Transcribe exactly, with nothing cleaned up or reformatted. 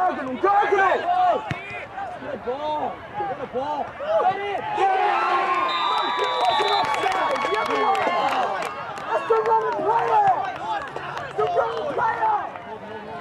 Diagonal, diagonal! Get a ball! Get a ball! Get it! Yeah! What's an offside? The other one! That's the wrong player! That's the wrong player!